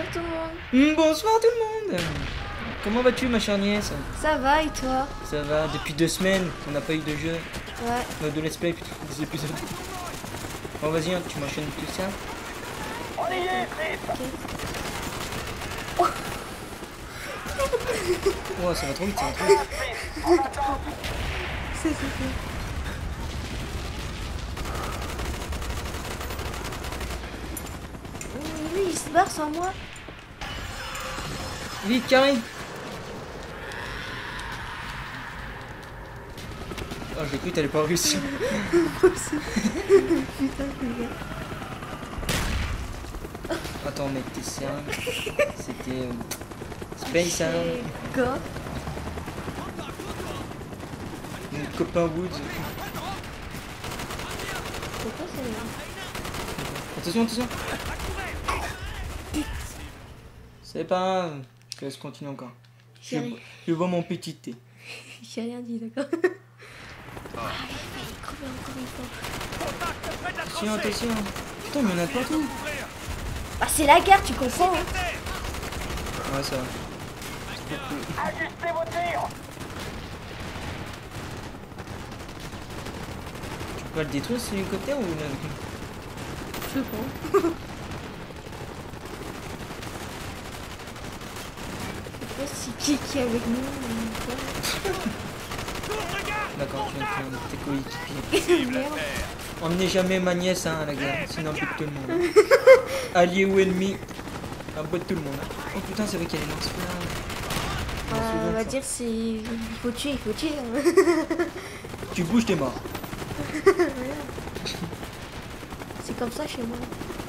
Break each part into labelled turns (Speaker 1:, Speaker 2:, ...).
Speaker 1: tout le monde.
Speaker 2: Bonsoir tout le monde. Comment vas-tu ma chère nièce?
Speaker 1: Ça va et toi?
Speaker 2: Ça va, depuis 2 semaines, on n'a pas eu de jeu.
Speaker 1: Ouais.
Speaker 2: De let's play, plutôt des épisodes. Bon vas-y, hein, tu m'enchaînes tout ça.
Speaker 3: On y est,
Speaker 2: Oh, ça va trop vite, ça va trop vite.
Speaker 1: C'est lui, il se barre sans moi.
Speaker 2: Vite, carré. Oh, j'ai cru que t'allais pas réussir.
Speaker 1: Putain, les gars.
Speaker 2: Attends, mec, t'es sérieux? C'était Space Island.
Speaker 1: C'est quoi?
Speaker 2: Mon copain Woods.
Speaker 1: C'est quoi celle-là?
Speaker 2: Attention, attention. C'est pas grave. Je te laisse continuer encore. Je bois mon petit thé.
Speaker 1: J'ai rien dit, d'accord? Ah, il fait crever encore une fois.
Speaker 2: Attention, attention. Putain, mais il y en a partout.
Speaker 1: Ah, c'est la guerre, tu comprends? Hein?
Speaker 2: Ouais, ça va.
Speaker 3: ajustez vos tirs.
Speaker 2: Tu peux pas le détruire cet hélicoptère ou non?
Speaker 1: Je sais pas. Je sais pas si qui est avec nous ou quoi.
Speaker 2: D'accord, tu viens de prendre tes coéquipiers.
Speaker 1: Merde.
Speaker 2: Emmenez jamais ma nièce hein, à la guerre, sinon on bute tout le monde. Allié ou ennemi, on botte tout le monde. Oh putain, c'est vrai qu'il y a les lance-flammes.
Speaker 1: On va dire c'est... Il faut tuer, il faut tuer. Hein.
Speaker 2: Tu bouges, t'es mort.
Speaker 1: C'est comme ça chez moi.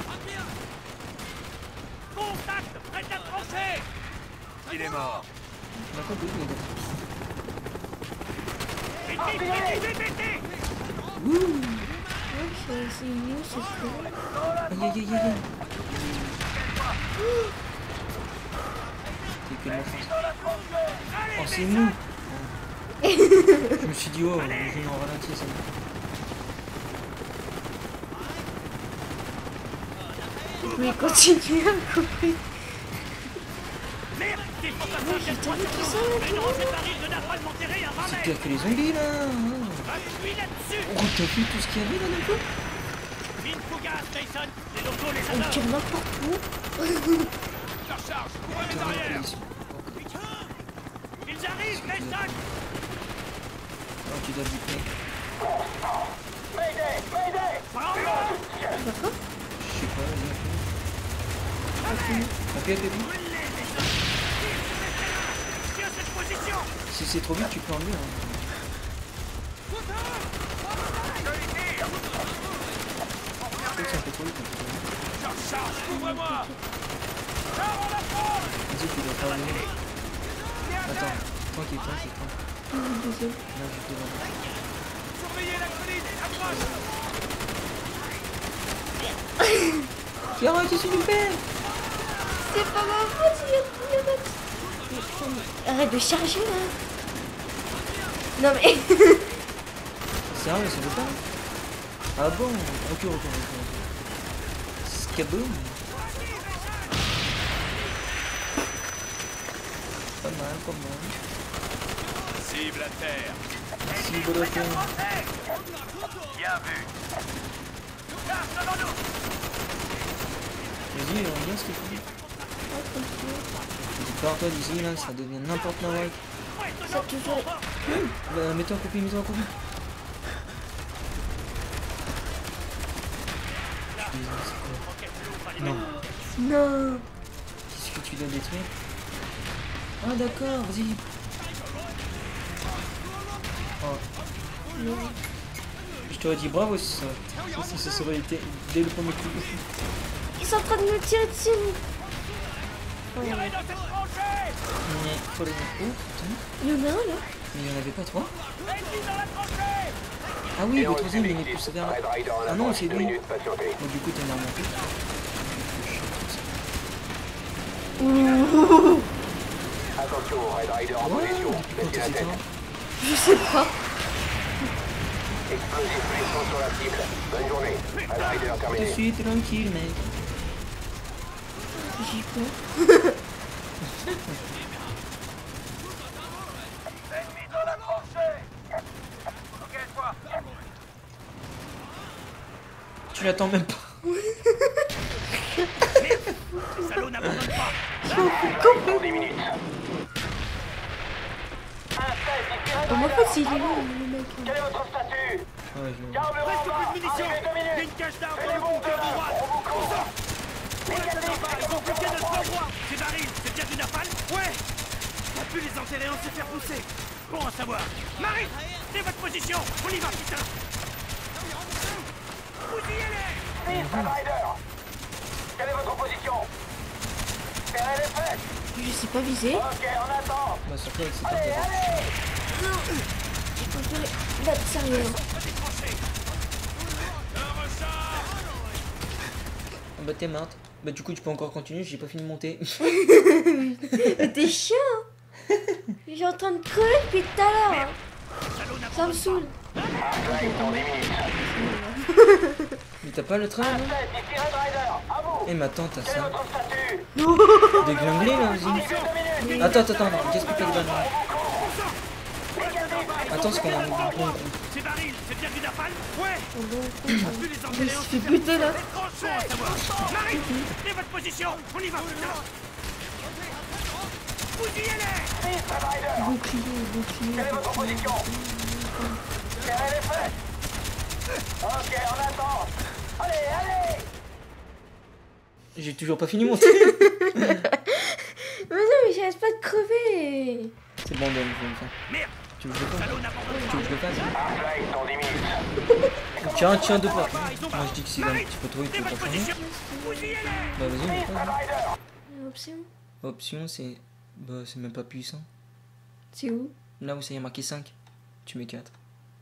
Speaker 3: Contact près de la tranchée. Il est mort.
Speaker 2: D'accord, oui,
Speaker 1: Ouais, c'est mieux, c'est cool.
Speaker 2: aïe aïe aïe aïe. C'est que de la France. Oh, c'est nous. Je me suis dit, oh, je vais en ralentir ça.
Speaker 1: Je vais continuer à couper.
Speaker 3: Merde, il faut pas
Speaker 1: Ouais, j'ai tout vu tout ça là, tout le monde.
Speaker 2: C'est pire que les zombies là.
Speaker 3: Appuie là-dessus.
Speaker 2: Oh, t'as vu tout ce qu'il y avait là d'un coup?
Speaker 3: Mine Fougas, Tyson. Les locaux les
Speaker 1: On
Speaker 3: adorent.
Speaker 1: tire n'importe où.
Speaker 3: Je recharge. Courez les arrières. Ils arrivent, Tyson.
Speaker 2: Oh, tu dois buter.
Speaker 3: Mayday, Mayday. Bravo.
Speaker 1: D'accord?
Speaker 2: Je sais pas, appuie.
Speaker 3: Tiens cette position.
Speaker 2: Si c'est trop vite, tu peux enlever. Hein. C'est un peu trop vite.
Speaker 3: Je recharge. Couvre-moi. Char en approche.
Speaker 2: Vas-y, tu dois pas enlever. Attends, tranquille.
Speaker 1: Désolé.
Speaker 2: Là, je te vois.
Speaker 3: Surveillez la colline. Approche.
Speaker 2: Chiara, qu'est-ce que tu fais?
Speaker 1: C'est pas ma faute, il y a d'autres. Arrête de charger là. Non mais...
Speaker 2: Sérieux, ça veut pas? Ah bon? Ok. Skaboom. Pas mal.
Speaker 3: Cible à terre.
Speaker 2: Cible à terre.
Speaker 3: Bien vu. Garde devant nous.
Speaker 2: Vas-y, on regarde ce qu'il faut. Pars-toi d'ici, là, ça devient n'importe quoi.
Speaker 1: Ça toujours...
Speaker 2: Bah, mets-toi en copie. Non.
Speaker 1: Non.
Speaker 2: Qu'est-ce que tu dois détruire? Ah d'accord, vas-y. Oh. Je t'aurais dit bravo ça. Ça serait été dès le premier coup.
Speaker 1: Ils sont en train de me tirer dessus.
Speaker 3: Tirez dans cette tranchée.
Speaker 2: Mais faut les... Oh putain.
Speaker 1: Il y en a un là.
Speaker 2: Mais il n'y en avait pas 3.
Speaker 3: Ennemi dans la tranchée.
Speaker 2: Ah oui, le troisième il est plus vers là. Ah non, c'est lui. Bon, du coup t'es énorme.
Speaker 3: Attention, Red Rider en position.
Speaker 2: Quand t'es éteint.
Speaker 1: Je sais pas.
Speaker 3: Explosif puissant sur la cible. Bonne journée. Red Rider
Speaker 2: Je
Speaker 3: terminé.
Speaker 2: suis tranquille, mec.
Speaker 1: J'ai peur.
Speaker 3: Ennemi dans la tranchée. Ok, toi.
Speaker 2: Tu l'attends même pas.
Speaker 3: Les salauds n'abandonnent pas.
Speaker 1: Comment en fait il est là le mec?
Speaker 4: Quel est votre statut?
Speaker 2: Ouais, je...
Speaker 4: Carburant
Speaker 3: Reste
Speaker 4: bas,
Speaker 3: plus de munitions.
Speaker 4: arrivez 2
Speaker 3: Il y a
Speaker 4: minutes.
Speaker 3: une cage d'armes dans le bunker de droite. On sort. Ouais, c'est sympa. Ils ont bloqué notre endroit. Ces barils, c'est bien du napalm? Ouais. On a pu les enterrer, on s'est fait pousser. Bon à savoir. Marie, c'est votre position. On y va, putain. Fusillez-les.
Speaker 4: Fils, Rider. Quelle est votre position? Serrez les fesses.
Speaker 1: Je sais pas viser.
Speaker 4: Ok, on attend.
Speaker 2: Bah, surtout avec ces
Speaker 4: Allez,
Speaker 2: temps.
Speaker 4: allez.
Speaker 1: Là, sérieux.
Speaker 2: Ah bah, t'es morte. Bah, du coup, tu peux encore continuer, j'ai pas fini de monter.
Speaker 1: T'es chiant. Je suis en train de crever depuis tout à l'heure. Ça me saoule.
Speaker 2: Mais t'as pas le train, non?
Speaker 4: Tête, ici Red Rider. À vous.
Speaker 2: Eh, mais attends, t'as
Speaker 4: Quel est
Speaker 2: ça.
Speaker 4: votre statut?
Speaker 2: Déglingué, là, vas-y.
Speaker 4: Arrivez 2 minutes.
Speaker 2: Attends, non, qu'est-ce que t'as de balle?
Speaker 4: Regardez.
Speaker 2: Attends, c'est qu'on a un bon.
Speaker 3: Ces barils, c'est bien du napalm? Ouais.
Speaker 1: Oh, bon,
Speaker 3: On a pu les
Speaker 1: je me
Speaker 3: enterrer, on
Speaker 1: suis
Speaker 3: s'est
Speaker 1: fait
Speaker 3: fait
Speaker 1: buter là.
Speaker 3: Bon à savoir. Marie, prenez votre position. On y va, putain. Fusillez-les.
Speaker 4: Fils, Red Rider.
Speaker 1: Bouclier.
Speaker 4: Quelle est votre position? Serrez les fesses. Ok, on attend. Allez, allez.
Speaker 2: J'ai toujours pas fini de monter.
Speaker 1: Mais non, mais j'arrête pas de crever.
Speaker 2: C'est bon, donne, je vais le faire.
Speaker 3: Merde.
Speaker 2: Tu veux que je le fasse?
Speaker 3: Salauds n'abandonnent
Speaker 2: Tu veux que je le fasse?
Speaker 4: Là, ils sont 10 minutes.
Speaker 2: Tiens, deux fois. Moi, je dis que c'est un petit peu trop, il
Speaker 3: Prenez
Speaker 2: faut
Speaker 3: votre
Speaker 2: pas changer.
Speaker 3: position. Fusillez-les.
Speaker 2: Bah, vas-y, on le fait.
Speaker 4: Rider.
Speaker 1: Option.
Speaker 2: Option, c'est. Bah, c'est même pas puissant.
Speaker 1: C'est où?
Speaker 2: Là où ça y a marqué 5, tu mets 4.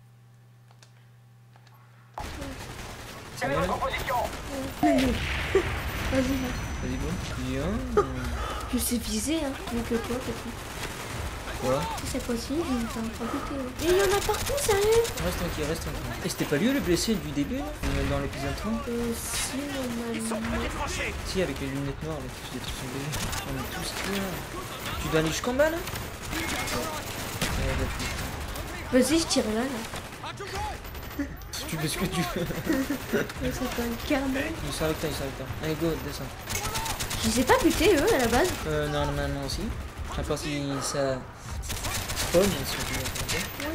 Speaker 2: Ça
Speaker 4: Quelle est
Speaker 2: va là?
Speaker 4: votre position?
Speaker 1: Vas-y.
Speaker 2: Vas-y, bon. Bien.
Speaker 1: Je sais viser, hein. Mieux que toi, peut-être.
Speaker 2: Quoi?
Speaker 1: Si ça continue, je vais me faire un buter. Mais il y en a partout, sérieux?
Speaker 2: Reste tranquille, reste tranquille. Et c'était pas lui le blessé du début, là? Dans l'épisode 3?
Speaker 1: Si,
Speaker 3: Ils sont
Speaker 1: normalement.
Speaker 3: près des tranchées.
Speaker 2: Si, avec les lunettes noires, là, tous les trucs sont blessés. On est tous là. Tu dois aller jusqu'en bas, là? Ouais, d'accord.
Speaker 1: Vas-y, je tire là, là.
Speaker 2: Tu fais ce que tu veux.
Speaker 1: Ça s'appelle Carmen.
Speaker 2: Il sont avec toi. Allez, go, descends.
Speaker 1: Je les ai pas butés, eux, à la base.
Speaker 2: Normalement aussi. Je sais pas si ça spawn, si on peut dire.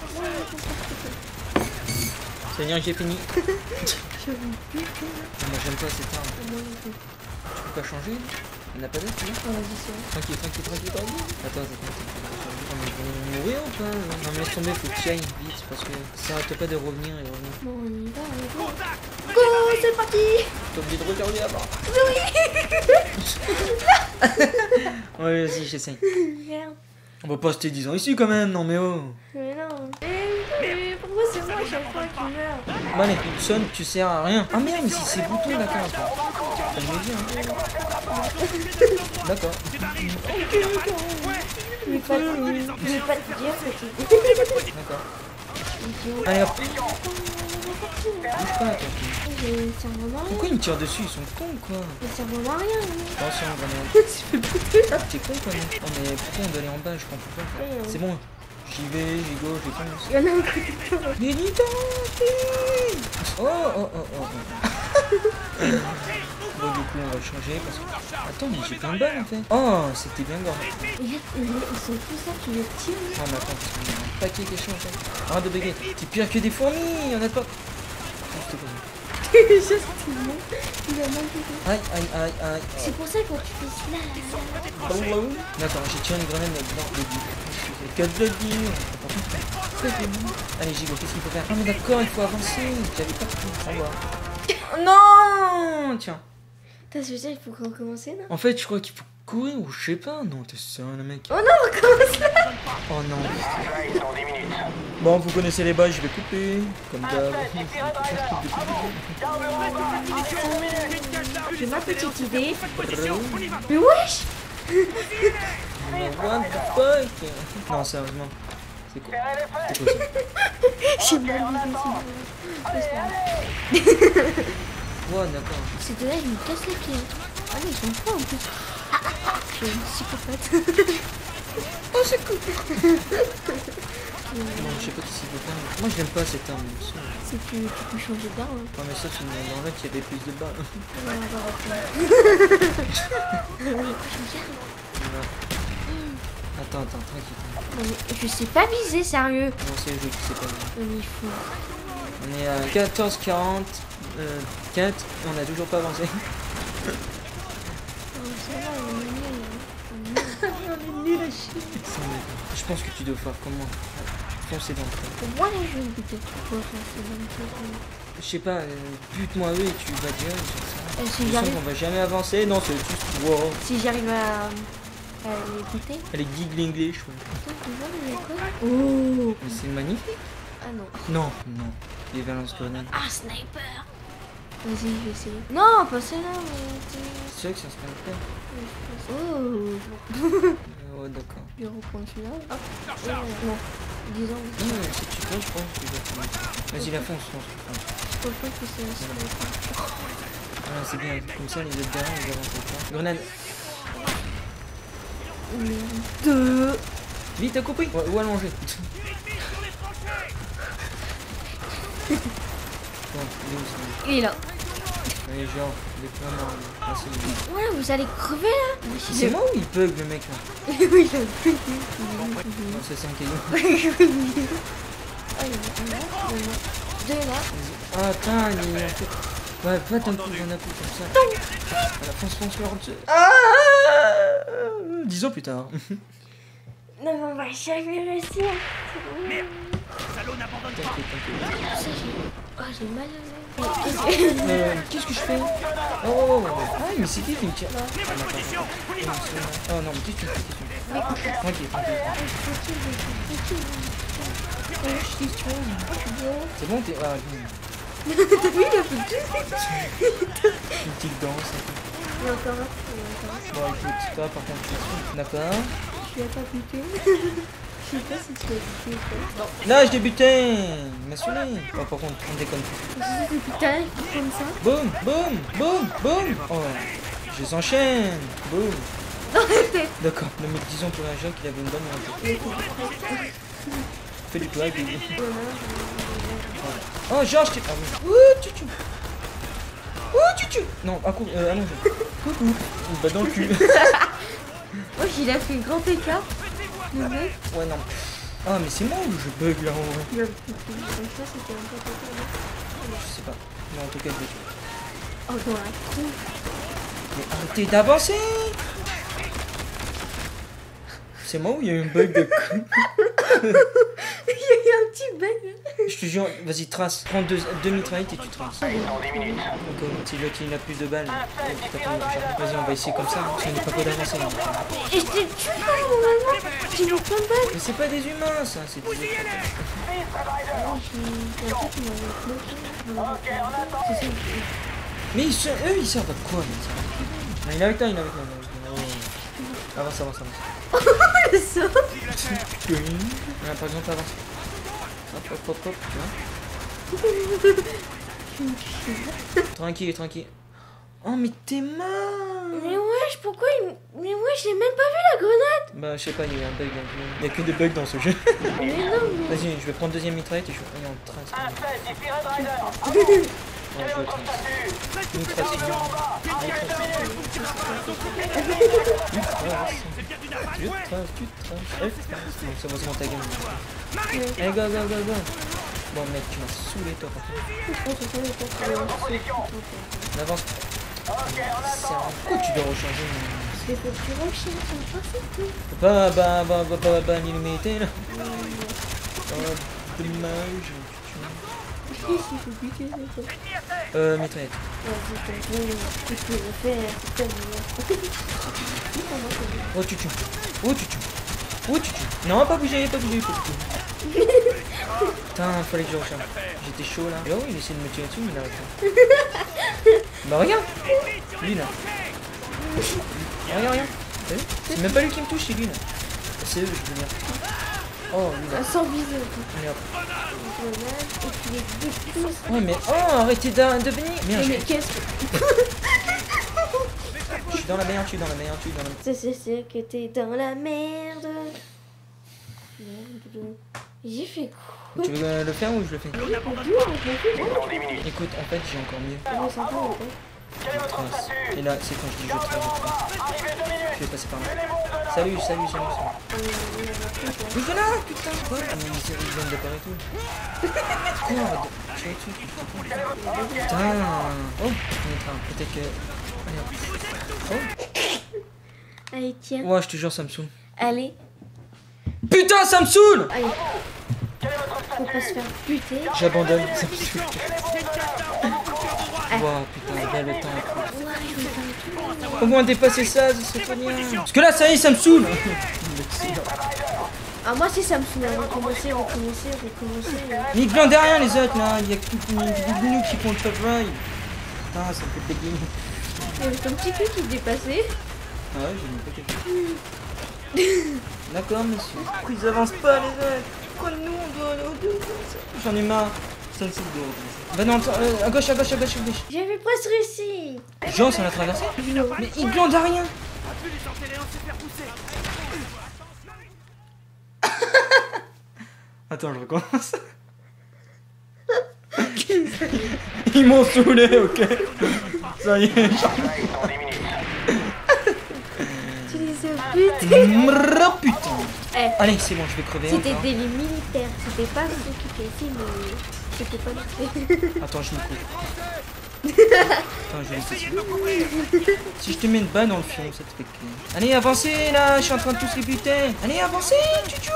Speaker 2: Ça veut dire que j'ai fini.
Speaker 1: Je veux buter.
Speaker 2: Moi, j'aime pas cette arme. Tu peux pas changer? Il n'y en a pas d'autre, là?
Speaker 1: Oh, vas-y, c'est
Speaker 2: Tranquille. Attends. On va mourir ou pas? Non, mais laisse tomber, faut que tu ailles vite parce que ça arrête pas de revenir et revenir.
Speaker 1: bon, on y va,
Speaker 3: Contact.
Speaker 1: Go, c'est parti.
Speaker 2: T'es obligé de regarder avant.
Speaker 1: Oui.
Speaker 2: Ouais, vas-y, j'essaye.
Speaker 1: Merde.
Speaker 2: On va pas rester 10 ans ici quand même, non mais oh.
Speaker 1: Mais non. Mais pourquoi c'est moi à chaque fois qui meurs?
Speaker 2: Bon allez, sonne, tu sers à rien. Ah merde, mais si c'est bouton la carte. Ça me dit, hein. D'accord.
Speaker 3: Ces barils,
Speaker 1: Je vais pas te dire que tu
Speaker 2: D'accord. Allez hop, bouge pas, toi.
Speaker 1: J'ai cerveau marien.
Speaker 2: Pourquoi ils me tirent dessus? Ils sont cons quoi.
Speaker 1: J'ai cerveau marien.
Speaker 2: Attention, on va aller en
Speaker 1: Tu fais buter là.
Speaker 2: T'es con quoi, non? Oh, mais pourquoi on doit aller en bas? Je comprends pas. C'est bon, j'y vais, j'y go, j'y fonce.
Speaker 1: Il y en a un côté de toi.
Speaker 2: Mais dis donc. Oh. Bon, du coup, on va changer parce que. Attends, mais j'ai plein de balles en fait. Oh, c'était bien gordé.
Speaker 1: Ils sont tous là qui me tirent.
Speaker 2: Ah, mais attends, parce qu'il y a un paquet qui est chaud en fait. Arrête de bégayer. T'es pire que des fourmis, y'en a pas. Juste pas.
Speaker 1: Juste tout le monde. Il a mal fait.
Speaker 2: Aïe.
Speaker 1: C'est pour ça que quand tu fais cela.
Speaker 2: D'accord, j'ai tiré une grenade dans le but. Qu'est-ce que je dis? Allez, Gigo, qu'est-ce qu'il faut faire? Ah, mais d'accord, il faut avancer. J'avais pas compris. Au revoir. Non! Tiens.
Speaker 1: T'as ce il faut recommencer là?
Speaker 2: En fait, je crois qu'il faut courir ou je sais pas. Non, t'es sérieux, le mec.
Speaker 1: Oh non, recommence là.
Speaker 2: Oh non.
Speaker 4: Là, ils sont 10 minutes.
Speaker 2: Bon, vous connaissez les bases, je vais couper. Comme d'hab.
Speaker 4: Tête, ici Red Rider. À vous. Carburant bas. Arrivez 2 minutes.
Speaker 1: J'ai ma petite idée.
Speaker 3: On y va.
Speaker 1: Mais wesh.
Speaker 2: What the fuck? Non, sérieusement. C'est quoi?
Speaker 4: Serrez les
Speaker 2: C'est
Speaker 4: fesses.
Speaker 2: quoi ça?
Speaker 1: J'ai mal
Speaker 4: Allez, allez.
Speaker 2: Ouais, d'accord.
Speaker 1: C'est de là, il me casse les pieds. Ah mais ils sont fous en plus. Je suis une psychopathe.
Speaker 2: Oh c'est cool. Non, je sais pas qui c'est quelqu'un. Moi je l'aime pas cette arme.
Speaker 1: Si tu peux changer d'arme.
Speaker 2: Non mais ça c'est dans l'autre il y avait plus de balles. Attends, tranquille.
Speaker 1: Non, mais je sais pas viser, sérieux.
Speaker 2: Non c'est le jeu qui sait pas.
Speaker 1: Non, mais il faut.
Speaker 2: On est à 14-40. 4. On a toujours pas avancé.
Speaker 1: Oh, ça va, on est nul. On est nul à chier.
Speaker 2: Je pense que tu dois faire comment foncer dans le train.
Speaker 1: Pour moi, là, je vais me buter. Pourquoi foncer dans le train?
Speaker 2: Je sais pas, bute-moi eux et tu vas direct.
Speaker 1: Si
Speaker 2: Je sens qu'on va jamais avancer. Non, c'est juste. Wow.
Speaker 1: Si j'arrive à les buter.
Speaker 2: Elle est giggle English. Ouais.
Speaker 1: Attends, tu vois, il y a quoi? Oh!
Speaker 2: Mais c'est magnifique.
Speaker 1: Ah non.
Speaker 2: Non. Les balances grenades.
Speaker 1: Ah, sniper! Vas-y, je vais essayer. Non, pas celle-là, mais.
Speaker 2: C'est vrai que ça se fait
Speaker 1: Oh!
Speaker 2: ouais, d'accord.
Speaker 1: Je vais reprendre celui-là. Hop. Non. Disons.
Speaker 2: Non, mais si tu peux, je pense que tu vas te. Vas-y, la fonce.
Speaker 1: Je pense que c'est un sniper.
Speaker 2: Ah, c'est bien. Comme ça, les autres derrière, ils avancent pas. Grenade.
Speaker 1: Deux.
Speaker 2: Vite, t'as compris? Ou allongé. Bon, il est où ça?
Speaker 1: Il est là.
Speaker 2: Allez, genre, les points morts. Ah, c'est lui.
Speaker 1: Ouais, vous allez crever là.
Speaker 2: C'est moi ou il bug le mec là?
Speaker 1: Oui, il a bugué.
Speaker 2: Non, ça c'est un caillou.
Speaker 1: Ah, il y en a un là. Deux là.
Speaker 2: Ah, putain, il est en fait. Ouais, pas d'un coup, d'un coup comme ça. Voilà, fonce leur dessus. Ah 10 ans plus tard.
Speaker 1: Non, mais on va jamais réussir.
Speaker 3: Merde. Salaud n'abandonne pas.
Speaker 2: T'inquiète.
Speaker 1: Oh, j'ai mal à l'œil.
Speaker 2: Qu'est-ce que je fais? Oh, ah, mais c'est qui qui me tire?
Speaker 3: Prenez votre position. On y va.
Speaker 2: Oh non, mais qu'est-ce que tu fais? Tranquille. C'est bon, t'es. Ah,
Speaker 1: T'as vu, il a fait
Speaker 2: une petite danse.
Speaker 1: Il y a encore un.
Speaker 2: Bon, écoute, toi par contre, tu d'accord?
Speaker 1: Tu l'as pas buté. Je sais pas si tu l'as buté ou pas.
Speaker 2: Là, je débutais. Il m'a sonné. Oh, par contre, on déconne plus.
Speaker 1: C'est putain, comme ça.
Speaker 2: Boum. Oh, je les enchaîne. Boum.
Speaker 1: Dans la tête.
Speaker 2: D'accord. Non, mais disons pour un Jacques, il avait une bonne moitié. Fais du blague. Oh, Georges, tu. Ah oui. Ouh, tu. Non, à coup, allongé. Coucou. Bah, dans le cul.
Speaker 1: Oh, il a fait grand écart. Le mec.
Speaker 2: Ouais, non. Ah, mais c'est moi ou je bug là en vrai?
Speaker 1: Il a fait ça, c'était un peu total.
Speaker 2: Je sais pas. Mais en tout cas, je vais tuer.
Speaker 1: Oh, dans la trou.
Speaker 2: Mais arrêtez d'avancer! C'est moi ou il y a eu un bug de con?
Speaker 1: Il y a eu un petit bug.
Speaker 2: Je te jure, vas-y, trace. Prends deux mitraillettes et tu traces.
Speaker 4: Ils ont 10 minutes.
Speaker 2: Donc, c'est l'autre qui n'a plus de balles. Vas-y, on va essayer comme ça. Hein, parce qu'on n'est pas d'avancer.
Speaker 1: Et je t'ai tué normalement. J'ai mis plein de balles.
Speaker 2: Mais c'est pas des humains, ça. C'est des autres.
Speaker 1: En fait, il m'avait bloqué.
Speaker 4: Ok, on attend.
Speaker 1: C'est ça.
Speaker 2: Mais eux, ils servent à quoi? Non, il est avec toi. Oh. Avance.
Speaker 1: Le saut.
Speaker 2: Voilà, par exemple, avance. Hop, tu vois. Tranquille. Oh, mais t'es mort.
Speaker 1: Mais wesh, pourquoi il... Mais wesh, j'ai même pas vu la grenade.
Speaker 2: Bah, je sais pas, il y a eu un bug. Il y a que des bugs dans ce jeu.
Speaker 1: Mais non, mais...
Speaker 2: Vas-y, je vais prendre deuxième mitraillette et je vais en trace.
Speaker 4: Un 16, ici Red Rider.
Speaker 2: Ouais, je vais trace. Une trace.
Speaker 3: C'est bien du napalm.
Speaker 2: Tu traces. Bon, ça va se monter à gamme. Allez, go. Bon, mec, tu m'as saoulé, toi, par contre. On avance. Pourquoi tu dois recharger?
Speaker 1: C'est pour que tu recharges, c'est tout.
Speaker 2: Pas l'illimité, là. Oh, dommage.
Speaker 1: Il faut buter, c'est ça.
Speaker 2: Mitraillette.
Speaker 1: Tu peux le faire, c'est comme...
Speaker 2: Oh, tu tues. Non, pas bouger. Putain, fallait que je recharge. J'étais chaud là. Oh, il essaie de me tirer dessus, mais il arrête pas. Bah, regarde. Lui là. Regarde. T'as vu? C'est même pas lui qui me touche, c'est lui là. C'est eux, je veux dire. Oh, lui là.
Speaker 1: Sans viser.
Speaker 2: Allez, hop.
Speaker 1: Et tu les détruis.
Speaker 2: Ouais, mais oh, arrêtez de venir. Merde,
Speaker 1: Mais qu'est-ce que...
Speaker 2: suis dans la merde, je suis dans la merde, je suis dans la merde.
Speaker 1: C'est sûr que t'es dans la merde. J'ai fait quoi?
Speaker 2: Tu veux le faire ou je le fais?
Speaker 4: Dans 10 minutes.
Speaker 2: Écoute, en fait, j'ai encore mieux.
Speaker 1: Je me sens pas longtemps.
Speaker 4: Quel est votre
Speaker 2: Trace.
Speaker 4: statut?
Speaker 2: Et là, c'est quand je dis je trace.
Speaker 4: Arrivez 2 minutes.
Speaker 2: Je vais passer par là.
Speaker 4: Tenez-vous de là.
Speaker 2: Salut. Bouge de là, putain. Quoi? Ah, mais ils viennent de part et tout. Quoi? Tu es dessus. Putain. Oh, on est train. Peut-être que. Allez, hop.
Speaker 1: Allez, tiens.
Speaker 2: Oh. Ouais, je te jure, ça me saoule.
Speaker 1: Allez.
Speaker 2: Putain, ça me saoule!
Speaker 1: Allez. Faut pas se faire buter.
Speaker 2: J'abandonne, ça me saoule.
Speaker 1: Ah.
Speaker 2: Wow, putain, il y a le temps.
Speaker 1: Ouais, je vais faire tout.
Speaker 2: Au moins dépasser ça, c'est pas bien. Parce que là, ça y est, ça me saoule.
Speaker 1: Ah, moi, si ça me saoule. Recommencer.
Speaker 2: Mais ils glandent derrière les autres là, il y a que des nous qui font le top ride. Putain, ça me fait péguiner.
Speaker 1: Il y avait ton petit cul qui se dépassait.
Speaker 2: Ah ouais, j'ai mis péguiner. D'accord, monsieur. Pourquoi ils avancent pas les autres? Pourquoi nous on doit aller au deux comme ça? J'en ai marre. Ça le sait de. Bah non, à gauche.
Speaker 1: J'avais presque réussi.
Speaker 2: Jean, ça l'a traversé? Mais ils glandent à rien.
Speaker 3: A pu les enterrer en se faire pousser.
Speaker 2: Attends, je recommence. Ils m'ont saoulé, ok. Ça y est.
Speaker 4: Dans 10 minutes.
Speaker 1: Tu les as butés.
Speaker 2: Putain.
Speaker 1: Eh,
Speaker 2: Allez, c'est bon, je vais crever.
Speaker 1: c'était
Speaker 2: encore.
Speaker 1: des militaires. C'était pas ceux qui étaient ici, mais c'était pas notre.
Speaker 2: Attends, je me coupe. Attends, je vais essayer. Si je te mets une balle dans le fion, ça te fait que... Allez, avancez là, je suis en train de tous les buter. Allez, avancez, tchou.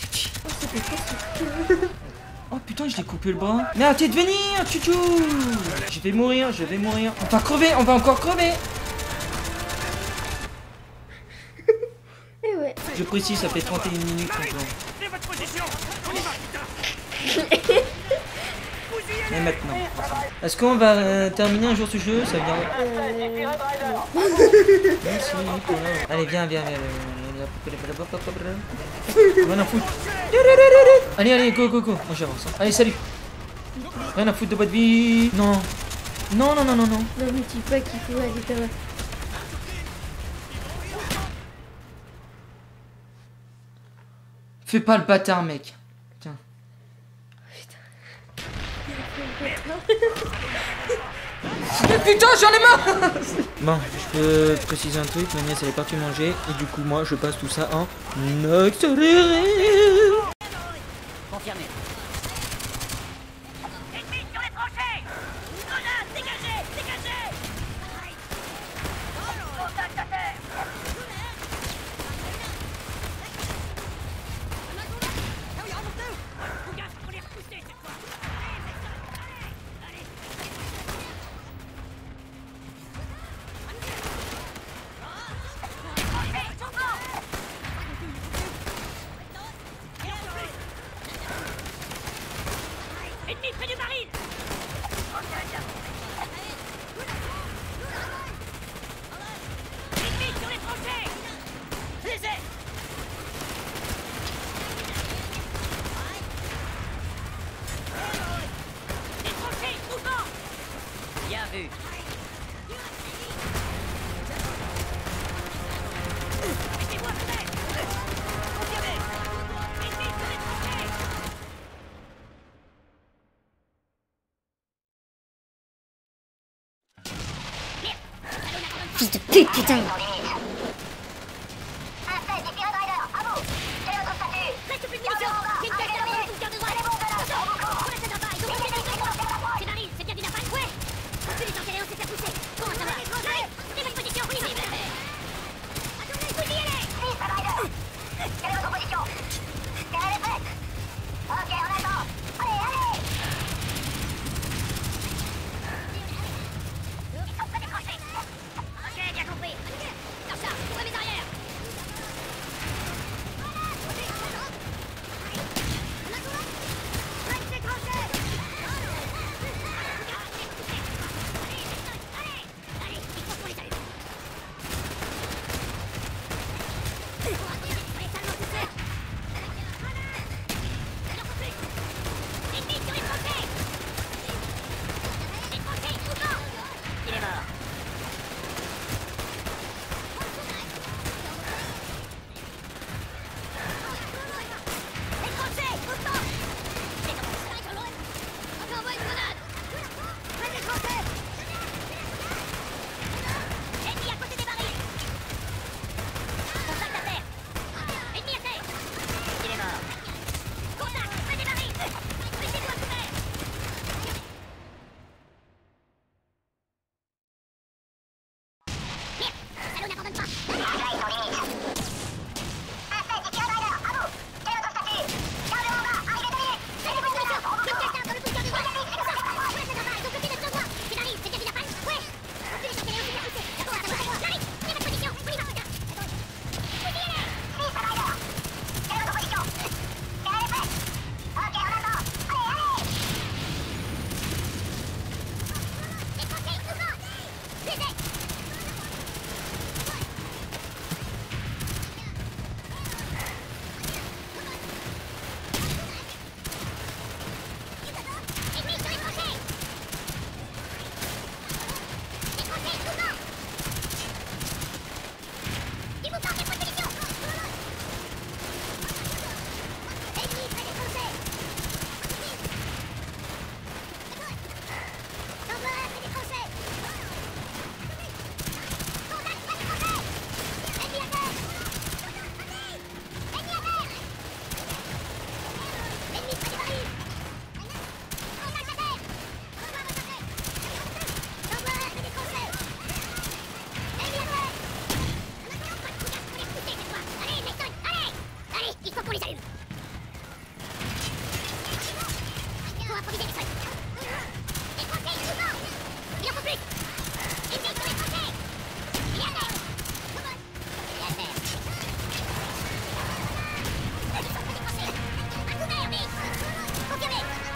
Speaker 2: Oh putain, je l'ai coupé le bras. Mais arrêtez de venir, tchou. Je vais mourir. On va crever, on va encore crever.
Speaker 1: Eh ouais.
Speaker 2: Je précise, ça fait 31 minutes qu'on plante.
Speaker 3: Prenez votre position. On y va, putain.
Speaker 2: Et maintenant, est-ce qu'on va terminer un jour ce jeu? Ça vient. Merci, Nicolas. Allez, viens. Rien à foutre. Allez, go. Moi j'avance. Hein. Allez, salut. Rien à foutre de votre vie. Non.
Speaker 1: Non, mais tu dis pas qu'il faut aller par là.
Speaker 2: Fais pas le bâtard, mec. Tiens. Putain, j'en ai marre. Bon, je peux préciser un truc. Ma nièce, elle est partie manger. Et du coup, moi, je passe tout ça en accéléré.
Speaker 5: Confirmé.
Speaker 6: Ennemi sur les tranchées! Grenade, dégagez! Contact à terre!
Speaker 5: Regarde, faut les repousser cette fois.
Speaker 6: Ennemi près du marine! Ennemi sur les tranchées! Visez! Les tranchées, mouvement!
Speaker 5: Bien vu.
Speaker 6: Mettez-moi prêt! Confirmé! Ennemi sur les tranchées!
Speaker 1: Fils de pute, putain.
Speaker 6: Appel des Pirate Riders! À vous! Quel est votre statut? Presque plus de munitions! J'ai une carte terminée! Garde droite! Allez, bon, voilà! Pour la tête d'appareil! Donc, c'est Marie! C'est bien du napalm? Ouais! On peut les enterrer, on s'est fait pousser! Comment ça va? J'arrive! Prenez votre position! On y va! Attendez! Vous y allez! Pirate Rider! Quelle est votre position? Elle est prête! Ok, on attend! Allez! Ils sont prêts décrochés! Ok, bien compris! improviser des sols. Les Français, ils sont forts. Il en faut plus. Ennemi sur les Français. Il est à terre. Come on. Il est à terre. Ils sont près des Français. Un couvert, vite. Confirmé.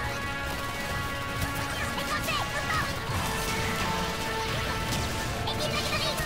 Speaker 6: Les Français, ils sont forts. Équipe d'artillerie.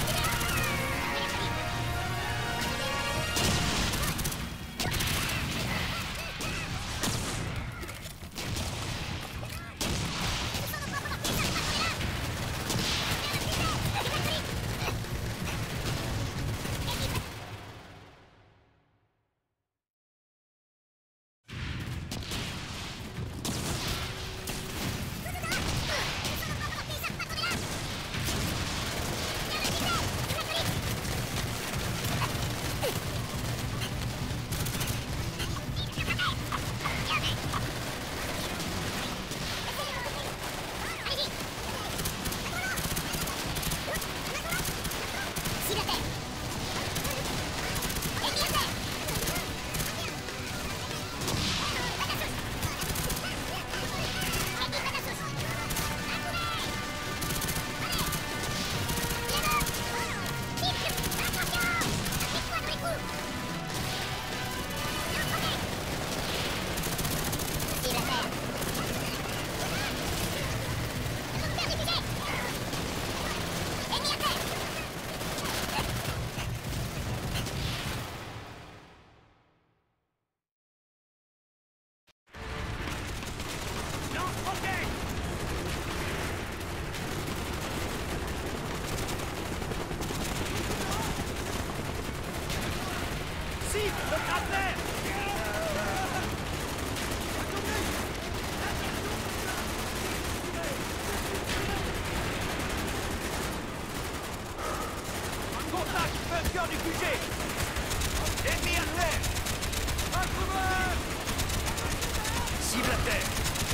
Speaker 3: Cœur du QG. Ennemi à terre. Un couvert. Cible à terre.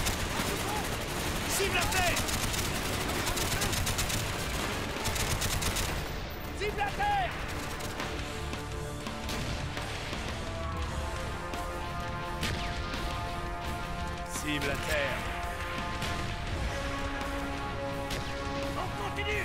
Speaker 3: Cible à terre. Cible à terre. Cible à terre. On continue.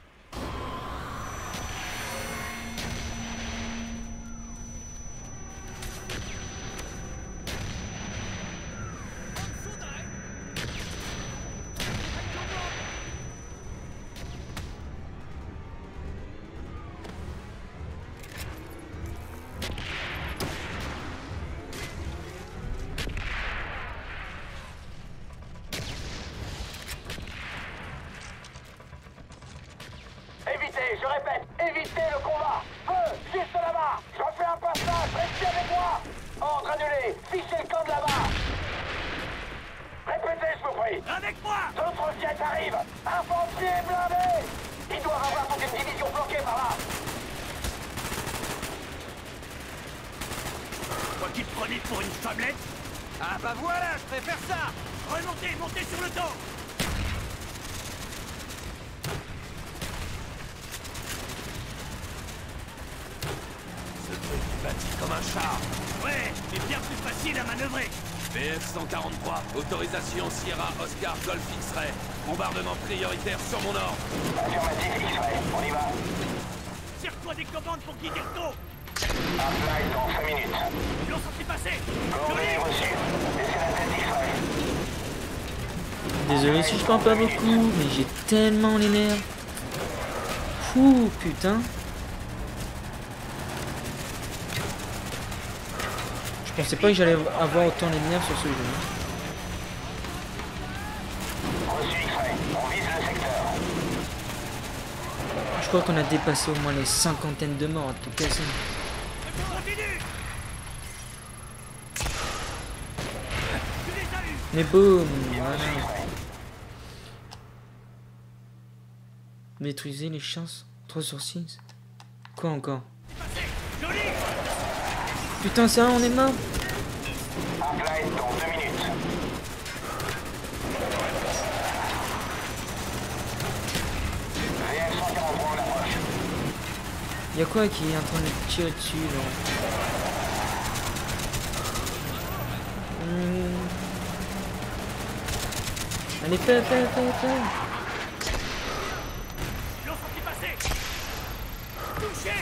Speaker 4: Je répète, évitez le combat. Feu, juste là-bas. Je refais un passage, restez avec moi. Ordre annulé, fichez le camp de là-bas. Répétez, je vous prie.
Speaker 3: Avec moi.
Speaker 4: D'autres jets arrivent. Infanterie blindé. Ils doivent avoir toute une division bloquée par là.
Speaker 3: Toi qui te prenais pour une femmelette. Ah bah voilà, je préfère ça. Remontez, montez sur le dos.
Speaker 7: Bâti comme un char.
Speaker 3: Ouais, mais bien plus facile à manœuvrer.
Speaker 7: BF-143, autorisation Sierra Oscar Golf X-Ray. Bombardement prioritaire sur mon ordre.
Speaker 4: Affirmatif, X-Ray, on y va.
Speaker 3: Tire-toi des commandes pour guider le dos.
Speaker 4: Un flight dans 5 minutes.
Speaker 3: L'on s'en fait passer.
Speaker 4: Coordonnées reçues. Laissez la tête, X-Ray.
Speaker 2: Désolé si je parle pas beaucoup, mais j'ai tellement les nerfs. Fou, putain. Je pensais pas que j'allais avoir autant les nerfs sur ce jeu.
Speaker 4: Reçu, X-Ray. On vise le secteur.
Speaker 2: Je crois qu'on a dépassé au moins les 50aines de morts à tout casser.
Speaker 3: Continue. Tu les as eus.
Speaker 2: Mais boum, voilà. Maîtriser les chances 3 sur 6. Quoi encore?
Speaker 3: Joli.
Speaker 2: Putain, ça, on est mort.
Speaker 4: Un flight dans 2 minutes. VF-143 en approche.
Speaker 2: Y'a quoi qui est en train de me tirer dessus là? Allez, fais.
Speaker 3: Ils l'ont senti passer. Touché.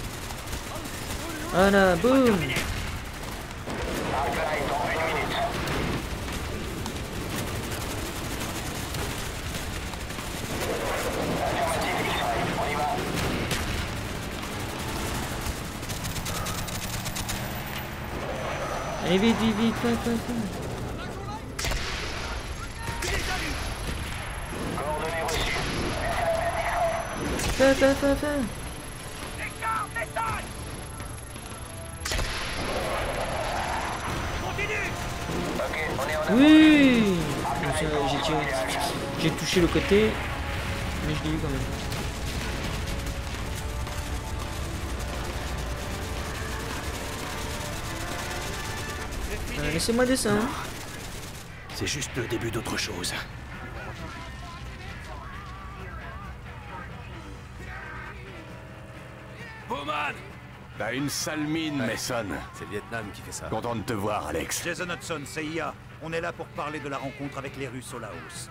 Speaker 2: Voilà, boum.
Speaker 3: Terminé.
Speaker 4: Hardline dans 1 minute. Affirmatif, X-Ray, on y va.
Speaker 2: Allez, vite, fais.
Speaker 3: Tu les as lus.
Speaker 4: Coordonnées reçues.
Speaker 2: Fais.
Speaker 3: Écart, méthode. Continue.
Speaker 4: Ok, on est en avant.
Speaker 2: Oui. J'ai touché le côté, mais je l'ai eu quand même. Laissez-moi descendre.
Speaker 3: C'est juste le début d'autre chose.
Speaker 7: Bowman!
Speaker 8: T'as une sale mine, Mason.
Speaker 7: C'est le Vietnam qui fait ça.
Speaker 8: Content de te voir, Alex.
Speaker 9: Jason Hudson, CIA. On est là pour parler de la rencontre avec les Russes au Laos.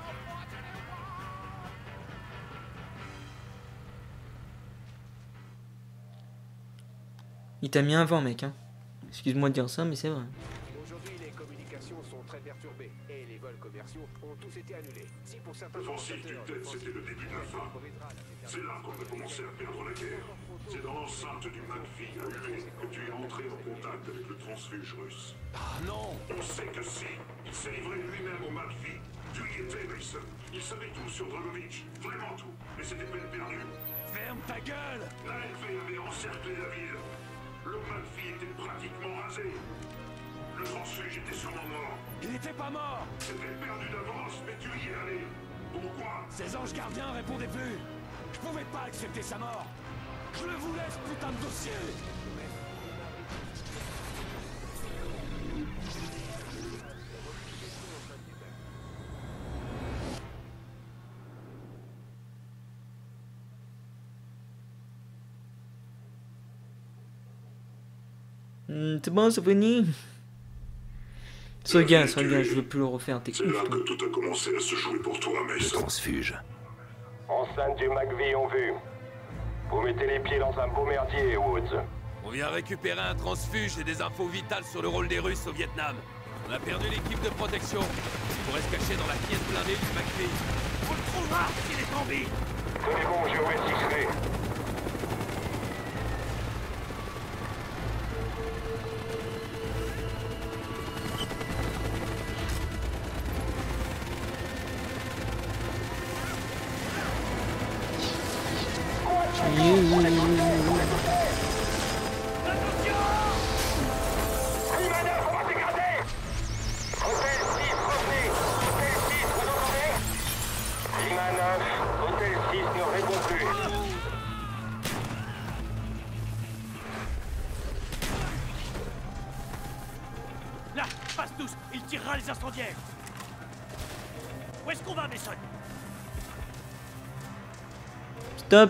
Speaker 2: Il t'a mis un vent, mec. Hein. Excuse-moi de dire ça, mais c'est vrai.
Speaker 10: Aujourd'hui, les communications sont très perturbées et les vols commerciaux ont tous été annulés. Si pour certains
Speaker 11: L'offensive du Tet, c'était le début de la fin. C'est là qu'on a commencé à perdre la guerre. C'est dans l'enceinte du McPhee à Hué que tu es entré en contact avec le transfuge russe.
Speaker 7: Ah non!
Speaker 11: On sait que si. Il s'est livré lui-même au McPhee. Tu y étais, Mason. Il savait tout sur Dragovich. Vraiment tout. Mais c'était peine perdue.
Speaker 3: Ferme ta gueule.
Speaker 11: La LV avait encerclé la ville. Le McPhee était pratiquement rasé. Le transfuge était sûrement mort.
Speaker 3: Il n'était pas mort.
Speaker 11: C'était perdu d'avance, mais tu y es allé. Pourquoi?
Speaker 3: Ces anges gardiens répondaient plus. Je pouvais pas accepter sa mort. Je le voulais, ce putain de dossier.
Speaker 2: C'est bon, c'est fini. Regarde, je veux plus le refaire. T'es
Speaker 11: C'est
Speaker 2: ouf,
Speaker 11: là
Speaker 2: toi.
Speaker 11: que tout a commencé à se jouer pour toi, Mason.
Speaker 7: Transfuge.
Speaker 4: Enceinte du McVie ont vu. Vous mettez les pieds dans un beau merdier, Woods.
Speaker 7: On vient récupérer un transfuge et des infos vitales sur le rôle des Russes au Vietnam. On a perdu l'équipe de protection. Il pourrait se cacher dans la pièce blindée du McPhee.
Speaker 3: On le trouvera s'il est en vie.
Speaker 4: Tenez bon, je vais X-Ray.
Speaker 3: Là, passe tous. Il tirera les incendiaires. Où est-ce qu'on va, Mason?
Speaker 2: Stop.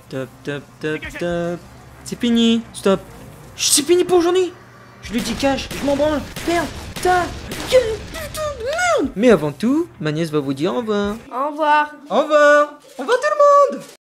Speaker 2: C'est fini. Stop. C'est fini pour aujourd'hui. Je lui dis cash. Je m'en branle. Merde. Putain. Quelle putain de merde. Mais avant tout, ma nièce va vous dire au revoir.
Speaker 1: Au revoir.
Speaker 2: Au revoir. Au revoir tout le monde.